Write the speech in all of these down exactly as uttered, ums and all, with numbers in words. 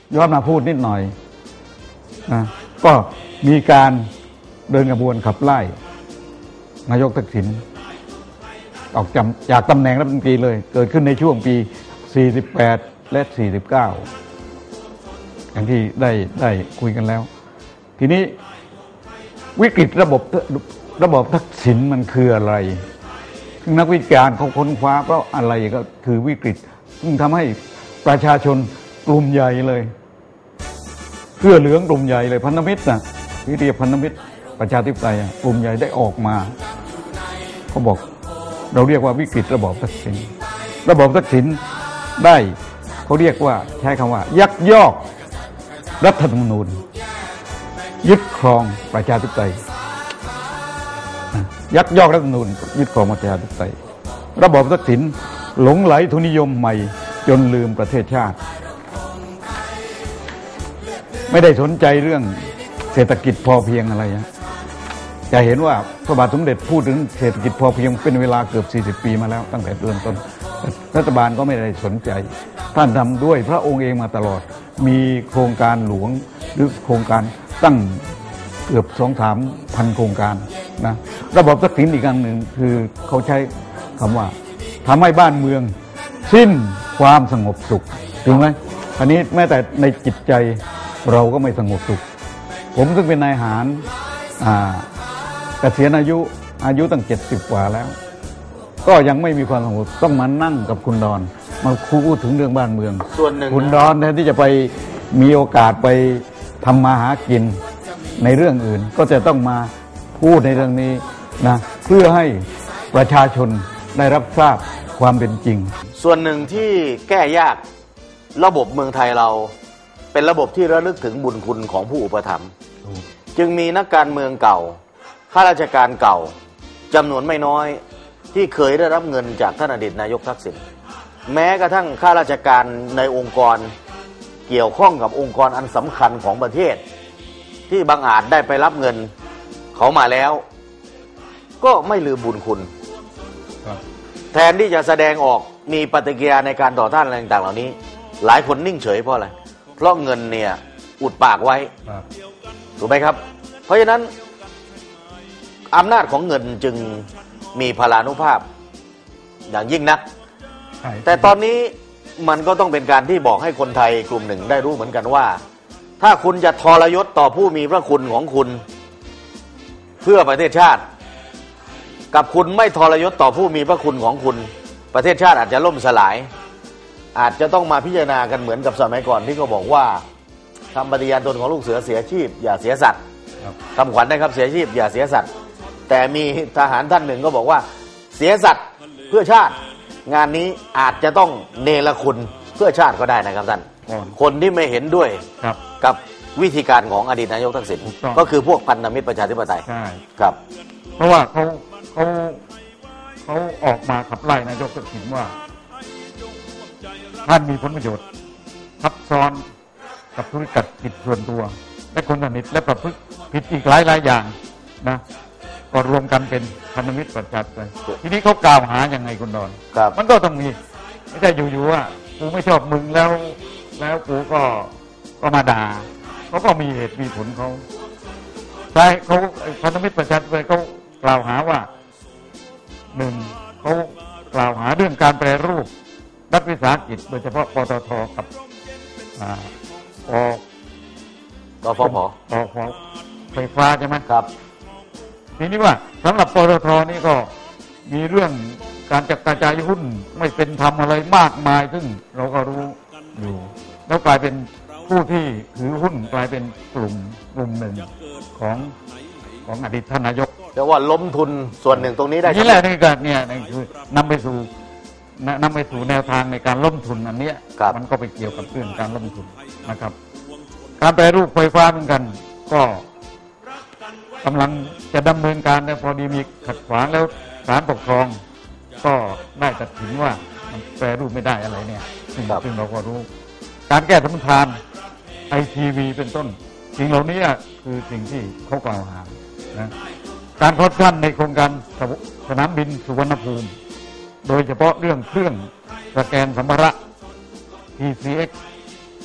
ย้อนมาพูดนิดหน่อยนะก็มีการเดินกระบวนขับไล่นายกทักษิณออกจากตำแหน่งรัฐมนตรีเลยเกิดขึ้นในช่วงปีสี่สิบแปดและสี่สิบเก้าอย่างที่ได้ได้คุยกันแล้วทีนี้วิกฤตระบบระบบทักษิณมันคืออะไรซึ่งนักวิจารณ์เขาค้นคว้าเพราะอะไรก็คือวิกฤตซึ่งทำให้ประชาชนกลุ่มใหญ่เลยเสื้อเหลืองกลุ่มใหญ่เลยพันธมิตรนะที่เรียกพันธมิตรประชาธิปไตยกลุ่มใหญ่ได้ออกมาเขาบอกเราเรียกว่าวิกฤตระบอบทักษิณระบอบทักษิณได้เขาเรียกว่าใช้คำว่ายักยอกรัฐธรรมนูญยึดครองประชาธิปไตยยักยอกรัฐธรรมนูญยึดครองประชาธิปไตยระบอบทักษิณหลงไหลทุนนิยมใหม่จนลืมประเทศชาติไม่ได้สนใจเรื่องเศรษฐกิจพอเพียงอะไรนะจะเห็นว่าพระบาทสมเด็จพูดถึงเศรษฐกิจพอเพียงเป็นเวลาเกือบสี่สิบปีมาแล้วตั้งแต่เริ่มต้นรัฐบาลก็ไม่ได้สนใจท่านทำด้วยพระองค์เองมาตลอดมีโครงการหลวงหรือโครงการตั้งเกือบสองสามพันโครงการนะระบบทักษิณอีกอันหนึ่งคือเขาใช้คำว่าทำให้บ้านเมืองสิ้นความสงบสุขถูกไหมอันนี้แม้แต่ในจิตใจเราก็ไม่สงบสุขผมซึ่งเป็นนายทหารเกษียณอายุอายุตั้งเจ็ดสิบกว่าแล้วก็ยังไม่มีความสงบต้องมานั่งกับคุณดอนมาพูดถึงเรื่องบ้านเมืองส่วนหนึ่งคุณดอนแทนที่จะไปมีโอกาสไปทำมาหากินในเรื่องอื่นก็จะต้องมาพูดในเรื่องนี้นะเพื่อให้ประชาชนได้รับทราบความเป็นจริงส่วนหนึ่งที่แก้ยากระบบเมืองไทยเราเป็นระบบที่ระลึกถึงบุญคุณของผู้อุปถัมภ์จึงมีนักการเมืองเก่าข้าราชการเก่าจำนวนไม่น้อยที่เคยได้รับเงินจากท่านอดีตนายกทักษิณแม้กระทั่งข้าราชการในองค์กรเกี่ยวข้องกับองค์กรอันสำคัญของประเทศที่บางอาจได้ไปรับเงินเขามาแล้วก็ไม่ลืมบุญคุณแทนที่จะแสดงออกมีปฏิกิริยาในการต่อต้านอะไรต่างๆเหล่านี้หลายคนนิ่งเฉยเพราะอะไรเพราะเงินเนี่ยอุดปากไว้ถูกไหมครับเพราะฉะนั้นอำนาจของเงินจึงมีพลานุภาพอย่างยิ่งนักแต่ตอนนี้มันก็ต้องเป็นการที่บอกให้คนไทยกลุ่มหนึ่งได้รู้เหมือนกันว่าถ้าคุณจะทรยศต่อผู้มีพระคุณของคุณเพื่อประเทศชาติกับคุณไม่ทรยศต่อผู้มีพระคุณของคุณประเทศชาติอาจจะล่มสลายอาจจะต้องมาพิจารณากันเหมือนกับสมัยก่อนที่เขาบอกว่าคำปฏิญาณตนของลูกเสือเสียชีพอย่าเสียสัตว์คำขวัญนะครับเสียชีพอย่าเสียสัตว์แต่มีทหารท่านหนึ่งก็บอกว่าเสียสัตว์เพื่อชาติงานนี้อาจจะต้องเนรคุณเพื่อชาติก็ได้นะครับท่านคนที่ไม่เห็นด้วยกับวิธีการของอดีตนายกทักษิณก็คือพวกพันธมิตรประชาธิปไตยใช่ครับเพราะว่าเขาเขาเขาออกมาขับไล่นายกทักษิณว่าท่านมีผลประโยชน์ทับซ้อนกับธุรกิจผิดส่วนตัวและคนสนิทและประพฤติผิดอีกหลายหลายอย่างนะก็รวมกันเป็นพันธมิตรประชาธิปไตยทีนี้เขากล่าวหายังไงคุณดอนมันก็ต้องมีไม่ใช่อยู่ๆว่ากูไม่ชอบมึงแล้วแล้วกูก็ก็มาด่าเขาก็มีเหตุมีผลเขาใช่เขาพันธมิตรประชาธิปไตยเขากล่าวหาว่าหนึ่งเขากล่าวหาเรื่องการแปรรูปรัฐวิสาหกิจโดยเฉพาะปตทกับอ่าปกฟผปฟไฟฟ้าใช่ไหมครับทีนี้ว่าสำหรับปตทนี่ก็มีเรื่องการจัดกระจายหุ้นไม่เป็นธรรมอะไรมากมายซึ่งเราก็รู้อยู่แล้วกลายเป็นผู้ที่ถือหุ้นกลายเป็นกลุ่มกลุ่มหนึ่งของของอดีตท่านนายกแต่ว่าล้มทุนส่วนหนึ่งตรงนี้ได้นี่แหละนี่ก็เนี่ยนี่คือนำไปสู่นำไปสู่แนวทางในการล้มทุนอันนี้มันก็ไปเกี่ยวกับเรื่องการล้มทุนนะครับการแปรรูปไฟฟ้าเหมือนกันก็กำลังจะดำเนินการแต่พอดีมีขัดขวางแล้วศาลปกครองก็ได้ตัดสินว่ามันแปรรูปไม่ได้อะไรเนี่ยซึ่งซึ่งเราก็รู้การแก้สมรทานไอทีวีเป็นต้นสิ่งเหล่านี้คือสิ่งที่เขากล่าวหานะการคอร์รัปชันในโครงการสนามบินสุวรรณภูมิโดยเฉพาะเรื่องเครื่องสแกนสัมภาระ ที ซี เอ็กซ์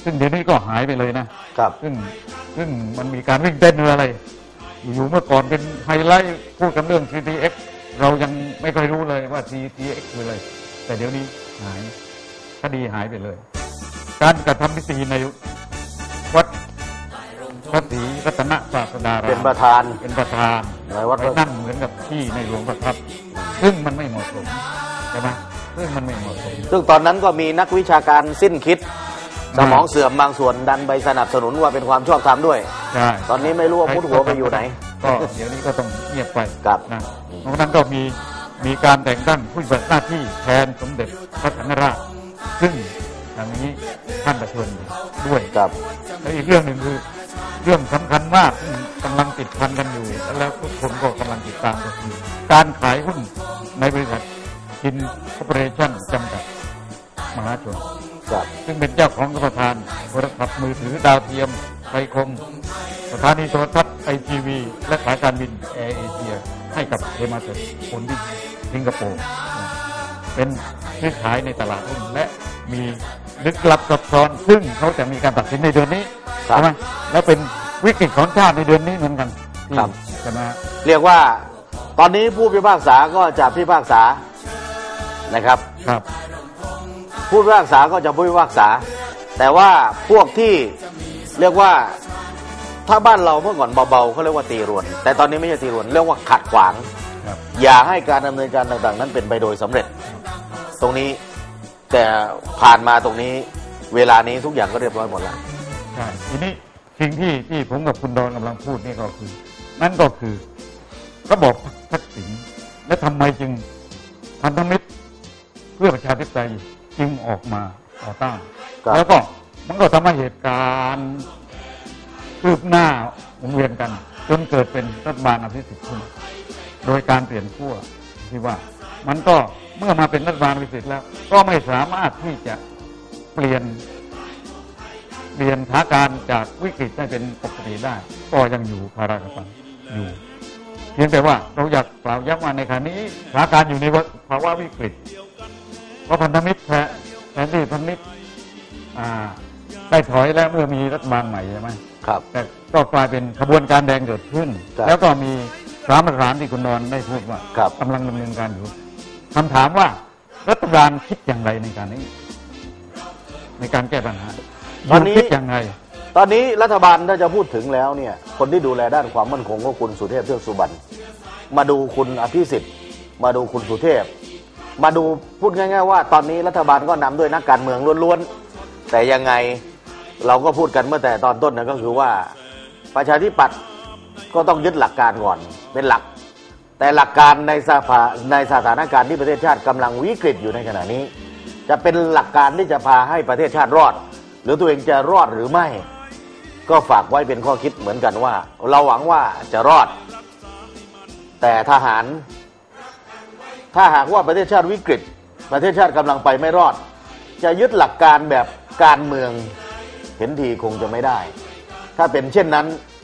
ซึ่งเดี๋ยวนี้ก็หายไปเลยนะครับ ซึ่งซึ่งมันมีการวิ่งเต้นหรืออะไรอยู่เมื่อก่อนเป็นไฮไลท์พูดกันเรื่อง ซี ที เอ็กซ์ เรายังไม่เคยรู้เลยว่า ซี ที เอ็กซ์ คืออะไรแต่เดี๋ยวนี้หายคดีหายไปเลย การกระทำพิธีในวัดพระศรีรัตนศาสดารามเป็นประธานเป็นประธานในวัดไปนั่งเหมือนกับที่ในหลวงประทับซึ่งมันไม่เหมาะสมใช่ไหมซึ่งมันไม่เหมาะสมซึ่งตอนนั้นก็มีนักวิชาการสิ้นคิดสมองเสื่อมบางส่วนดันไปสนับสนุนว่าเป็นความชอบธรรมด้วยใช่ตอนนี้ไม่รู้ว่าพุทธหัวไปอยู่ไหนก็เดี๋ยวนี้ก็ต้องเงียบไปครับนะเพราะฉะนั้นก็มีมีการแต่งตั้งผู้ปฏิบัติหน้าที่แทนสมเด็จพระสังฆราชซึ่งทางนี้ท่านประชวรด้วยครับและอีกเรื่องหนึ่งคือเรื่องสำคัญมากซึ่งกำลังติดพันกันอยู่แล้วทุกคนก็กำลังติดตามก็คือการขายหุ้นในบริษัทกินคอร์ปอเรชั่นจำกัดมหาชนครับซึ่งเป็นเจ้าของประธานโทรศัพท์มือถือดาวเทียมไทยคมสถานีโทรทัศน์ไอทีวีและสายการบินแอร์เอเชียให้กับเทมาเตอร์คนที่สิงคโปร์เป็นซื้อขายในตลาดหุ้นและมีลึกลับซับซ้อนซึ่งเขาจะมีการตัดสินในเดือนนี้ใช่ไหมแล้วเป็นวิกฤตของชาติในเดือนนี้เหมือนกันที่ใช่ไหมเรียกว่าตอนนี้ผู้พิพากษาก็จะพิพากษานะครับครับผู้พิพากษาก็จะผู้พิพากษา แต่ว่าพวกที่เรียกว่าถ้าบ้านเราเมื่อก่อนเบาๆเขาเรียกว่าตีรวน แต่ตอนนี้ไม่ใช่ตีรวนเรียกว่าขัดขวางครับอย่าให้การดำเนินการต่างๆ นั้นเป็นไปโดยสำเร็จ ตรงนี้แต่ผ่านมาตรงนี้เวลานี้ทุกอย่างก็เรียบร้อยหมดแล้วใช่ทีนี้สิ่งที่ที่ผมกับคุณดอนกำลังพูดนี่ก็คือ นั่นก็คือระบบทักษิณและทำไมจึงพันธมิตรเพื่อประชาธิปไตยจึงออกมาต่อต้านครับแล้วก็มันก็ทำให้เหตุการณ์คืบหน้าหมุนเวียนกัน จนเกิดเป็นรัฐบาลอภิสิทธิ์ขึ้นโดยการเปลี่ยนขั้วที่ว่า มันก็เมื่อมาเป็นรัฐบาลอภิสิทธิ์แล้ว ก็ไม่สามารถที่จะเปลี่ยนเปลี่ยนสถานการณ์จากวิกฤตให้เป็นปกติได้ ก็ยังอยู่ภาระกับมันอยู่เพียงแต่ว่าเราอยากกล่าวย้ำว่าในขณะนี้สถานการณ์อยู่ในภาวะวิกฤตเพราะพันธมิตรแทนแทนที่พันธมิตรอ่าได้ถอยแล้วเมื่อมีรัฐบาลใหม่ใช่ไหมครับแต่ก็กลายเป็นขบวนการแดงเกิดขึ้นครับแล้วก็มีสามประการที่คุณนอนได้พูดว่าครับกำลังดำเนินการอยู่คำถามว่ารัฐบาลคิดอย่างไรในการนี้ ในการแก้ปัญหาตอนนี้คิดอย่างไรตอนนี้รัฐบาลถ้าจะพูดถึงแล้วเนี่ยคนที่ดูแลด้านความมั่นคงก็คุณสุเทพเทือกสุบรรณมาดูคุณอภิสิทธิ์มาดูคุณสุเทพ มาดูพูดง่ายๆว่าตอนนี้รัฐบาลก็นำด้วยนักการเมืองล้วนๆแต่ยังไงเราก็พูดกันเมื่อแต่ตอนต้นนะก็คือว่าประชาธิปัตย์ก็ต้องยึดหลักการก่อนเป็นหลัก แต่หลักการในสภาในสถานการณ์ที่ประเทศชาติกำลังวิกฤตอยู่ในขณะนี้ จะเป็นหลักการที่จะพาให้ประเทศชาติรอด หรือตัวเองจะรอดหรือไม่ ก็ฝากไว้เป็นข้อคิดเหมือนกันว่า เราหวังว่าจะรอด แต่ทหาร ถ้าหากว่าประเทศชาติวิกฤต ประเทศชาติกำลังไปไม่รอด จะยึดหลักการแบบการเมืองเห็นทีคงจะไม่ได้ ถ้าเป็นเช่นนั้น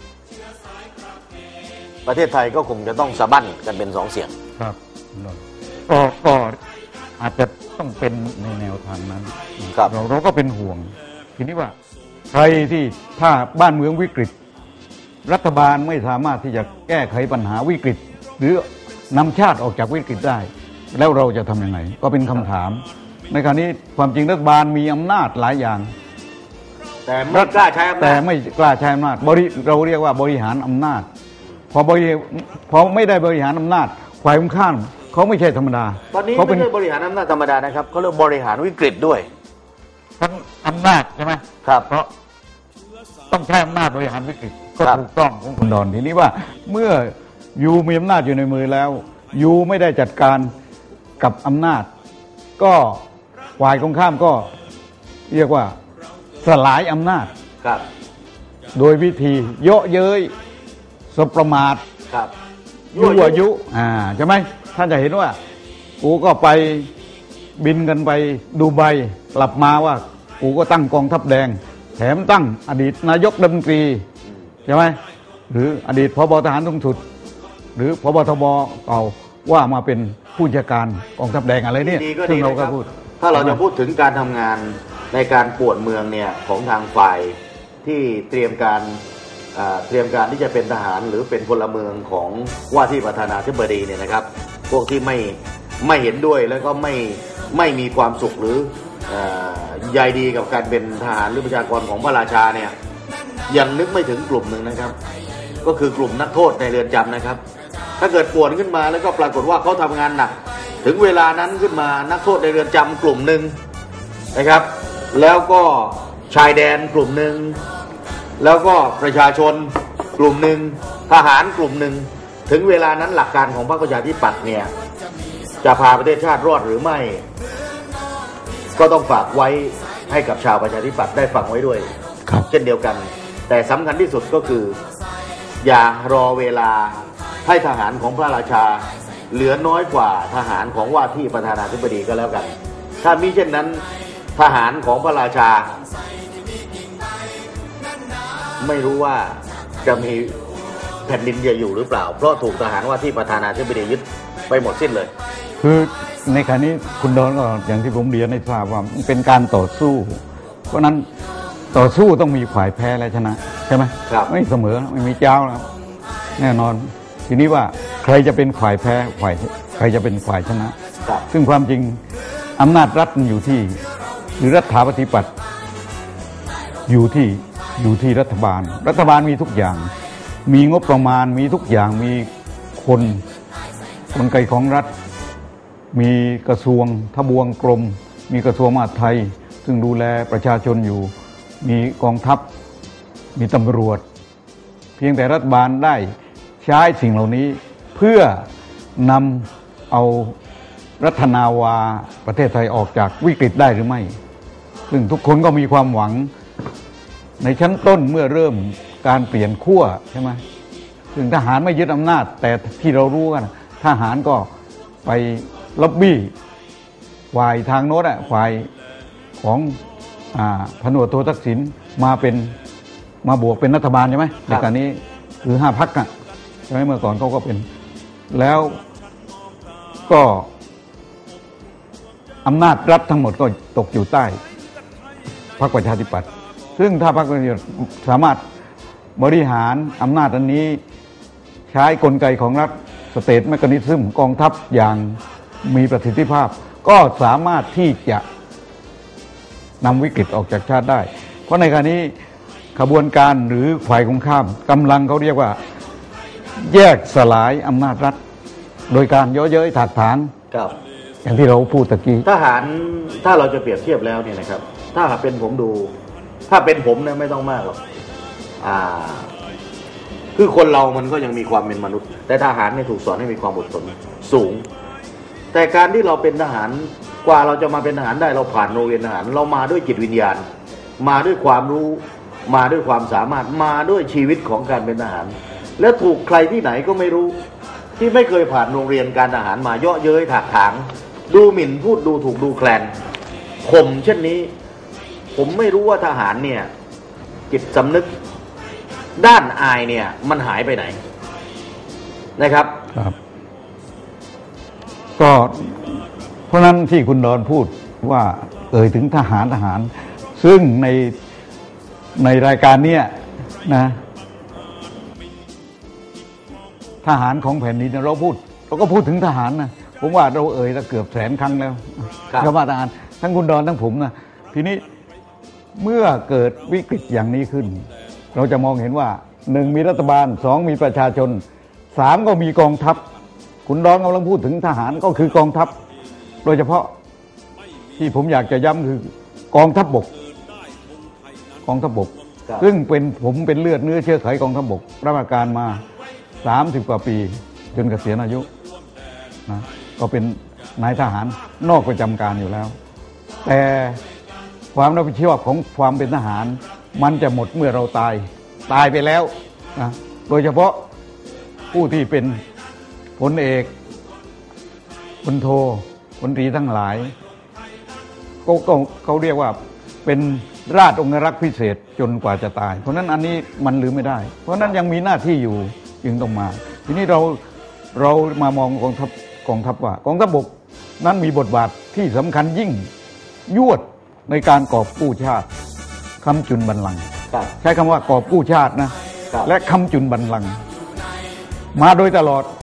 ประเทศไทยก็คงจะต้องสะบั้นกันเป็นสองเสียงครับก็ก็อาจจะต้องเป็นในแนวทางนั้นครับเราเราก็เป็นห่วง ทีนี้ว่าใครที่ถ้าบ้านเมืองวิกฤต รัฐบาลไม่สามารถที่จะแก้ไขปัญหาวิกฤต หรือนำชาติออกจากวิกฤตได้ แล้วเราจะทำยังไงก็เป็นคำถาม ในขณะนี้ความจริงรัฐบาลมีอำนาจหลายอย่างแต่ไม่กล้าใช้อำนาจแต่ไม่กล้าใช้อำนาจบริเราเรียกว่าบริหารอำนาจ พอบริพอไม่ได้บริหารอำนาจฝ่ายตรงข้ามเขาไม่ใช่ธรรมดาตอนนี้เขาไม่เป็นใช่บริหารอำนาจธรรมดานะครับเขาเรียกบริหารวิกฤตด้วยทั้งอำนาจใช่ไหมครับเพราะต้องใช้อำนาจบริหารวิกฤตก็ครับถูกต้องของคุณดอนทีนี้ว่า เมื่อยูมีอำนาจอยู่ในมือแล้วยูไม่ได้จัดการกับอำนาจ ก็ฝ่ายตรงข้ามก็เรียกว่าสลายอำนาจครับโดยวิธีเยาะเย้ยสบประมาทครับยั่วยุอ่าใช่ไหมท่านจะเห็นว่ากูก็ไปบินกันไปดูไบกลับมาว่ากูก็ตั้งกองทัพแดง แถมตั้งอดีตนายกรัฐมนตรีใช่ไหมหรืออดีตพบทหารสูงสุด หรือพบทบเก่าว่ามาเป็นผู้จัดการกองทัพแดงอะไรเนี่ยดีก็ซึ่ดีงเรานะคก็รับพูดถ้าเราจะพูดถึงการทำงานในการป่วนเมืองเนี่ยของทางฝ่ายที่เตรียมการเตรียมการที่จะเป็นทหารหรือเป็นพลเมืองของว่าที่ประธานาธิบดีเนี่ยนะครับพวกที่ไม่ไม่เห็นด้วยแล้วก็ไม่ไม่มีความสุขหรือใยดีกับการเป็นทหารหรือประชากรของพระราชาเนี่ยยังนึกไม่ถึงกลุ่มหนึ่งนะครับก็คือกลุ่มนักโทษในเรือนจำนะครับถ้าเกิดป่วนขึ้นมาแล้วก็ปรากฏว่าเขาทำงานหนักถึงเวลานั้นขึ้นมานักโทษในเรือนจำกลุ่มหนึ่งนะครับแล้วก็ชายแดนกลุ่มหนึ่งแล้วก็ประชาชนกลุ่มหนึ่งทหารกลุ่มหนึ่งถึงเวลานั้นหลักการของพรรคประชาธิปัตย์เนี่ยจะพาประเทศชาติรอดหรือไม่ก็ต้องฝากไว้ให้กับชาวประชาธิปัตย์ได้ฟังไว้ด้วยเช่นเดียวกันแต่สำคัญที่สุดก็คืออย่ารอเวลาให้ทหารของพระราชาเหลือน้อยกว่าทหารของว่าที่ประธานาธิบดีก็แล้วกันถ้ามิเช่นนั้นทหารของพระราชาไม่รู้ว่าจะมีแผ่นดินจะอยู่หรือเปล่าเพราะถูกทหารว่าที่ประธานาธิบดียึดไปหมดสิ้นเลยคือในขณะนี้คุณดอนก็อย่างที่ผมเรียนให้ทราบว่าเป็นการต่อสู้เพราะนั้นต่อสู้ต้องมีฝ่ายแพ้และชนะใช่ไหมครับไม่เสมอไม่มีเจ้าแล้วแน่นอนทีนี้ว่าใครจะเป็นฝ่ายแพ้ฝ่ายใครจะเป็นฝ่ายชนะซึ่งความจริงอำนาจรัฐมันอยู่ที่หรือรัฐาธิปัตย์อยู่ที่อยู่ที่รัฐบาลรัฐบาลมีทุกอย่างมีงบประมาณมีทุกอย่างมีคนกลไกของรัฐมีกระทรวงทบวงกรมมีกระทรวงมหาดไทยซึ่งดูแลประชาชนอยู่มีกองทัพมีตำรวจเพียงแต่รัฐบาลได้ใช้สิ่งเหล่านี้เพื่อนำเอารัฐนาวาประเทศไทยออกจากวิกฤตได้หรือไม่ซึ่งทุกคนก็มีความหวังในชั้นต้นเมื่อเริ่มการเปลี่ยนขั้วใช่ไหมซึ่งทหารไม่ยึดอำนาจแต่ที่เรารู้กันทหารก็ไปล็อบบี้ฝ่ายทางโน้นอ่ะฝ่ายของพันตำรวจโททักษิณมาเป็นมาบวกเป็นรัฐบาลใช่ไหมในการนี้คือห้าพรรคอ่ะใช่ไหมเมื่อก่อนเขาก็เป็นแล้วก็อำนาจรัฐทั้งหมดก็ตกอยู่ใต้พรรคประชาธิปัตย์ซึ่งถ้าพรรคประชาธิปัตย์สามารถบริหารอำนาจอันนี้ใช้กลไกของรัฐสเตทแมคานิซึมกองทัพอย่างมีประสิทธิภาพก็สามารถที่จะนำวิกฤตออกจากชาติได้เพราะในขณะนี้ขบวนการหรือฝ่ายตรงข้ามกำลังเขาเรียกว่าแยกสลายอำนาจรัฐโดยการเย้อเย้ยถากถางอย่างที่เราพูดตะกี้ทหารถ้าเราจะเปรียบเทียบแล้วเนี่ยนะครับถ้าเป็นผมดูถ้าเป็นผมเนี่ยไม่ต้องมากหรอกอ่าคือคนเรามันก็ยังมีความเป็นมนุษย์แต่ทหารเนี่ยถูกสอนให้มีความอดทนสูงแต่การที่เราเป็นทหารกว่าเราจะมาเป็นทหารได้เราผ่านโรงเรียนทหารเรามาด้วยจิตวิญญาณมาด้วยความรู้มาด้วยความสามารถมาด้วยชีวิตของการเป็นทหารและถูกใครที่ไหนก็ไม่รู้ที่ไม่เคยผ่านโรงเรียนการทหารมาเยาะเย้ยถากถางดูหมิ่นพูดดูถูกดูแคลนข่มเช่นนี้ผมไม่รู้ว่าทหารเนี่ยจิตสำนึกด้านอายเนี่ยมันหายไปไหนนะครับครับก็เพราะนั้นที่คุณดอนพูดว่าเอ่ยถึงทหารทหารซึ่งในในรายการนี้นะทหารของแผ่นดินเราพูดเราก็พูดถึงทหารนะผมว่าเราเอ่ยละเกือบแสนครั้งแล้วคำว่าทหารทั้งคุณดอนทั้งผมนะทีนี้เมื่อเกิดวิกฤตอย่างนี้ขึ้นเราจะมองเห็นว่าหนึ่งมีรัฐบาลสองมีประชาชนสามก็มีกองทัพคุณดอนกำลังพูดถึงทหารก็คือกองทัพโดยเฉพาะที่ผมอยากจะย้ำคือกองทัพบกกองทัพบกซึ่งเป็นผมเป็นเลือดเนื้อเชื้อไขกองทัพบกรับราชการมาสามสิบกว่าปีจนเกษียณอายุนะก็เป็นนายทหารนอกประจำการอยู่แล้วแต่ความรับผิดชอบของความเป็นทหารมันจะหมดเมื่อเราตายตายไปแล้วนะโดยเฉพาะผู้ที่เป็นพลเอกพลโทพลตรีทั้งหลายก็เขาเรียกว่าเป็นราชองครักษ์พิเศษจนกว่าจะตายเพราะนั้นอันนี้มันลืมไม่ได้เพราะนั้นยังมีหน้าที่อยู่จึงต้องมาทีนี้เราเรามามองกองทัพกองทัพว่ากองทัพบกนั้นมีบทบาทที่สำคัญยิ่งยวดในการกอบกู้ชาติค้ำจุนบัลลังก์ครับใช้คำว่ากอบกู้ชาตินะครับและค้ำจุนบัลลังก์มาโดยตลอด